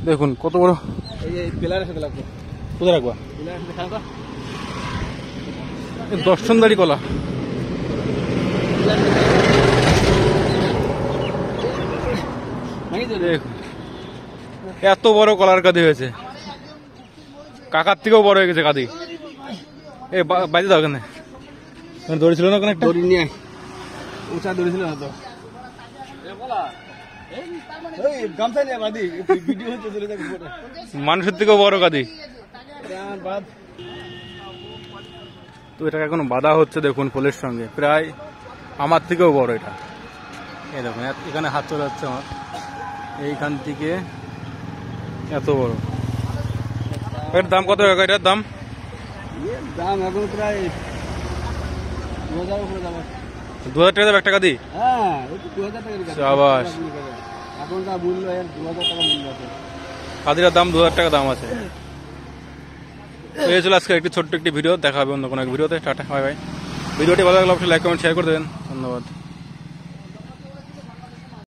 দেখুন কত বড়। এই পিলারের সাথে লাগবে। কোথায় রাখবা? পিলারের সাথে খাও। দর্শনদারি কলা। এত বড় কলার কাঁদি হয়েছে, কাকার থেকেও বড় হয়ে গেছে কাঁদি। এ বাজে দাও কেন, দড়ি ছিল না ওখানে? দড়ি নিয়ে উঁচা দড়ি ছিল না তো। মানুষের থেকেও বড় কাঁদি। তো এটাকে এখন বাধা হচ্ছে, দেখুন পোলের সঙ্গে, প্রায় আমার থেকেও বড় এটা। এই দেখুন এখানে হাত চলে যাচ্ছে আমার, এইখান থেকে এত বড়। এর দাম কত টাকা? এটার দাম দাম এখন প্রায় 2000 উপরে যাবে। 2000 টাকা দাম একটা কাঁদি? হ্যাঁ, 2000 টাকা। শাবাশ। এখনকার মূল্য 2000 টাকা মূল্য আছে। কাঁদিটার দাম 2000 টাকা দাম আছে। এই ছিল আজকে একটি ছোট্ট একটি ভিডিও। দেখা হবে অন্য কোনো এক ভিডিওতে। Tata, bye bye. ভিডিওটি ভালো লাগলে অবশ্যই লাইক কমেন্ট শেয়ার করে দেবেন। ধন্যবাদ।